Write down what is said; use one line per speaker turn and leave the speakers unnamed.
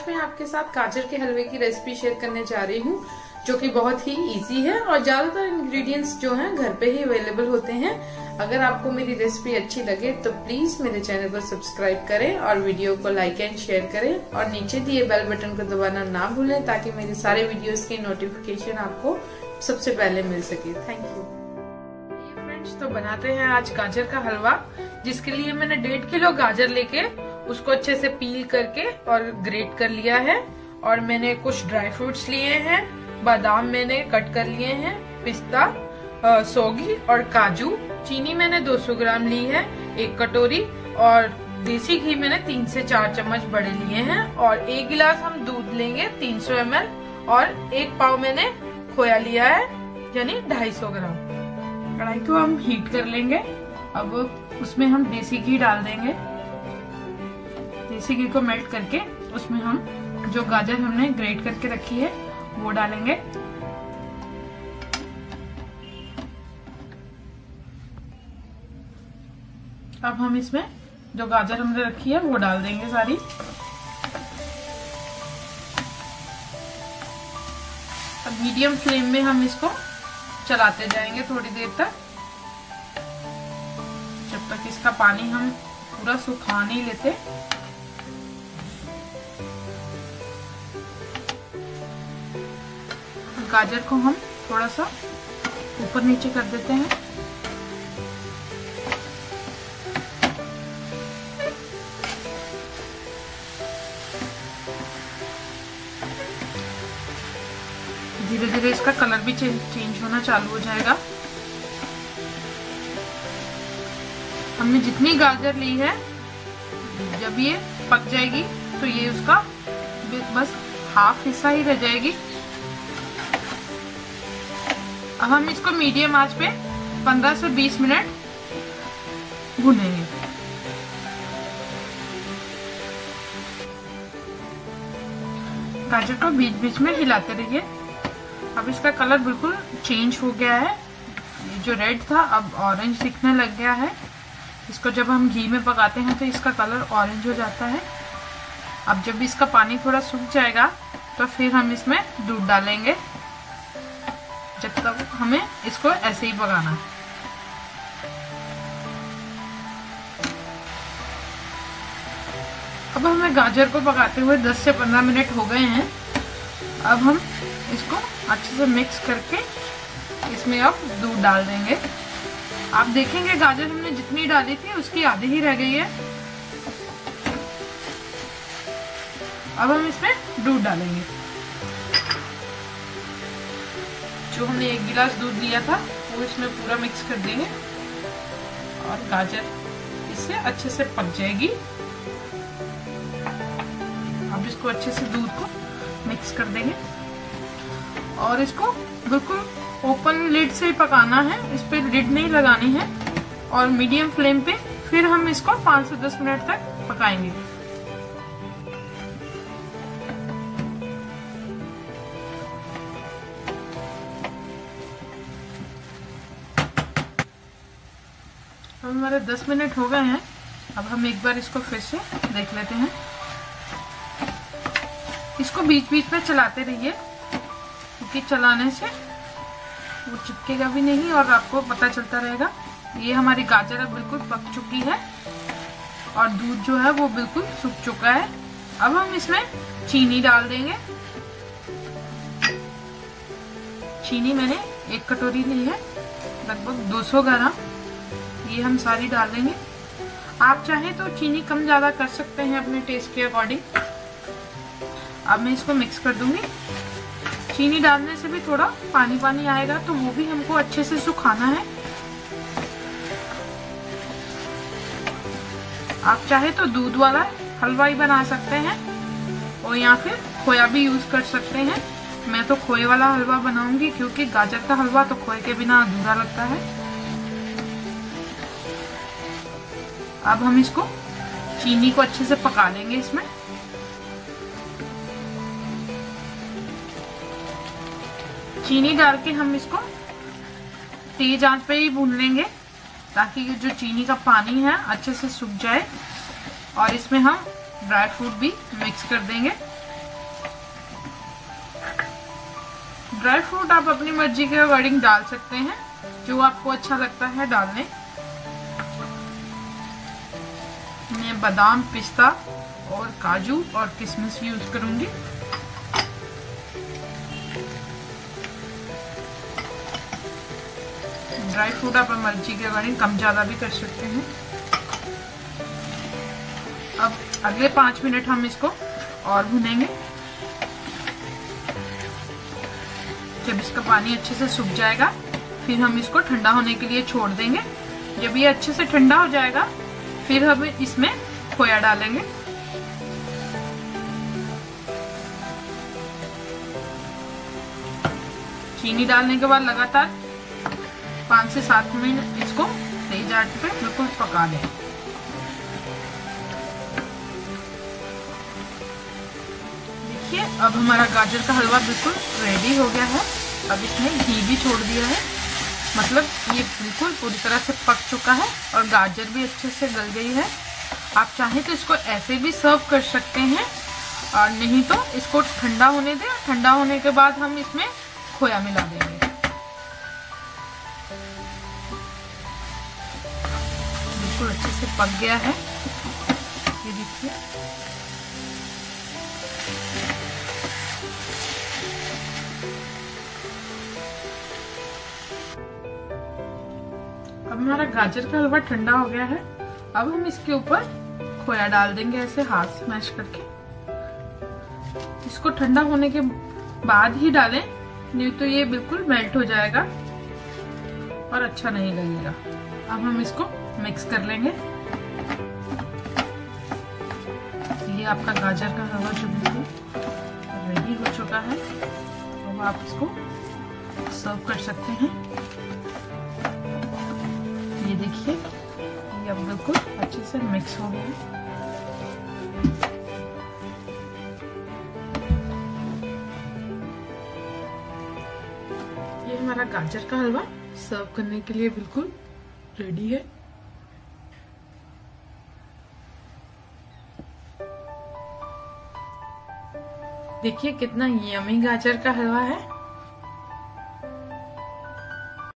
आज मैं आपके साथ गाजर के हलवे की रेसिपी शेयर करने जा रही हूँ, जो कि बहुत ही इजी है और ज्यादातर इंग्रेडिएंट्स जो हैं घर पे ही अवेलेबल होते हैं। अगर आपको मेरी रेसिपी अच्छी लगे तो प्लीज मेरे चैनल को सब्सक्राइब करें और वीडियो को लाइक एंड शेयर करें और नीचे दिए बेल बटन को दबाना ना भूलें ताकि मेरे सारे वीडियोस की नोटिफिकेशन आपको सबसे पहले मिल सके। Thank you. फ्रेंड्स, तो बनाते हैं आज गाजर का हलवा, जिसके लिए मैंने 1.5 किलो गाजर लेके उसको अच्छे से पील करके और ग्रेट कर लिया है। और मैंने कुछ ड्राई फ्रूट्स लिए हैं, बादाम मैंने कट कर लिए हैं, पिस्ता, सौगी और काजू। चीनी मैंने 200 ग्राम ली है, 1 कटोरी, और देसी घी मैंने 3 से 4 चम्मच बड़े लिए हैं। और 1 गिलास हम दूध लेंगे 300 ml, और 1 पाव मैंने खोया लिया है, यानी 250 ग्राम। कढ़ाई को हम हीट कर लेंगे। अब उसमें हम देसी घी डाल देंगे। देसी घी को मेल्ट करके उसमें हम जो गाजर हमने ग्रेट करके रखी है वो डालेंगे। अब हम इसमें जो गाजर हमने रखी है वो डाल देंगे सारी। अब मीडियम फ्लेम में हम इसको चलाते जाएंगे थोड़ी देर तक, जब तक इसका पानी हम पूरा सुखा नहीं लेते। गाजर को हम थोड़ा सा ऊपर नीचे कर देते हैं। धीरे धीरे इसका कलर भी चेंज होना चालू हो जाएगा। हमने जितनी गाजर ली है, जब ये पक जाएगी तो ये उसका बस हाफ हिस्सा ही रह जाएगी। अब हम इसको मीडियम आंच पे 15 से 20 मिनट भूनेंगे। गाजर को बीच बीच में हिलाते रहिए। अब इसका कलर बिल्कुल चेंज हो गया है, जो रेड था अब ऑरेंज दिखने लग गया है। इसको जब हम घी में पकाते हैं तो इसका कलर ऑरेंज हो जाता है। अब जब इसका पानी थोड़ा सूख जाएगा तो फिर हम इसमें दूध डालेंगे। जब तक हमें इसको ऐसे ही पकाना है। अब हमें गाजर को पकाते हुए 10 से 15 मिनट हो गए हैं। अब हम इसको अच्छे से मिक्स करके इसमें अब दूध डाल देंगे। आप देखेंगे गाजर हमने जितनी डाली थी उसकी आधी ही रह गई है। अब हम इसमें दूध डालेंगे। जो हमने 1 गिलास दूध लिया था वो इसमें पूरा मिक्स कर देंगे और गाजर इससे अच्छे से पक जाएगी। अब इसको अच्छे से दूध को मिक्स कर देंगे और इसको बिल्कुल ओपन लिड से ही पकाना है, इस पे लिड नहीं लगानी है। और मीडियम फ्लेम पे फिर हम इसको 5 से 10 मिनट तक पकाएंगे। हमारे 10 मिनट हो गए हैं। अब हम एक बार इसको फिर से देख लेते हैं। इसको बीच बीच में चलाते रहिए, क्योंकि चलाने से वो चिपकेगा भी नहीं और आपको पता चलता रहेगा। ये हमारी गाजर अब बिल्कुल पक चुकी है और दूध जो है वो बिल्कुल सूख चुका है। अब हम इसमें चीनी डाल देंगे। चीनी मैंने 1 कटोरी ली है, लगभग 200 ग्राम। ये हम सारी डाल देंगे। आप चाहें तो चीनी कम ज्यादा कर सकते हैं अपने टेस्ट के अकॉर्डिंग। अब मैं इसको मिक्स कर दूंगी। चीनी डालने से भी थोड़ा पानी पानी आएगा, तो वो भी हमको अच्छे से सुखाना है। आप चाहे तो दूध वाला हलवा ही बना सकते हैं और या फिर खोया भी यूज कर सकते हैं। मैं तो खोए वाला हलवा बनाऊंगी, क्योंकि गाजर का हलवा तो खोए के बिना अधूरा लगता है। अब हम इसको चीनी को अच्छे से पका लेंगे इसमें। चीनी डाल के हम इसको तेज आंच पे ही भून लेंगे, ताकि जो चीनी का पानी है अच्छे से सूख जाए। और इसमें हम ड्राई फ्रूट भी मिक्स कर देंगे। ड्राई फ्रूट आप अपनी मर्जी के अकॉर्डिंग डाल सकते हैं, जो आपको अच्छा लगता है डालने। मैं बादाम, पिस्ता और काजू और किशमिश यूज करूंगी। ड्राई फ्रूट आप मर्जी के अकॉर्डिंग कम ज्यादा भी कर सकते हैं। अब अगले 5 मिनट हम इसको और भुनेंगे। जब इसका पानी अच्छे से सूख जाएगा फिर हम इसको ठंडा होने के लिए छोड़ देंगे। जब ये अच्छे से ठंडा हो जाएगा फिर हम इसमें खोया डालेंगे। चीनी डालने के बाद लगातार 5 से 7 मिनट इसको तेज आंच पे बिल्कुल पका लें। देखिए अब हमारा गाजर का हलवा बिल्कुल रेडी हो गया है। अब इसमें घी भी छोड़ दिया है, मतलब ये बिल्कुल पूरी तरह से पक चुका है और गाजर भी अच्छे से गल गई है। आप चाहें तो इसको ऐसे भी सर्व कर सकते हैं और नहीं तो इसको ठंडा होने दें। ठंडा होने के बाद हम इसमें खोया मिला देंगे। बिल्कुल अच्छे से पक गया है, ये देखिए। अब हमारा गाजर का हलवा ठंडा हो गया है। अब हम इसके ऊपर खोया डाल देंगे ऐसे हाथ से मैश करके। इसको ठंडा होने के बाद ही डालें, नहीं तो ये बिल्कुल मेल्ट हो जाएगा और अच्छा नहीं लगेगा। अब हम इसको मिक्स कर लेंगे। ये आपका गाजर का हलवा जो बिल्कुल रेडी हो चुका है, तो आप इसको सर्व कर सकते हैं। ये देखिए ये अब बिल्कुल अच्छे से मिक्स हो गया है। ये हमारा गाजर का हलवा सर्व करने के लिए बिल्कुल रेडी है। देखिए कितना यमी गाजर का हलवा है।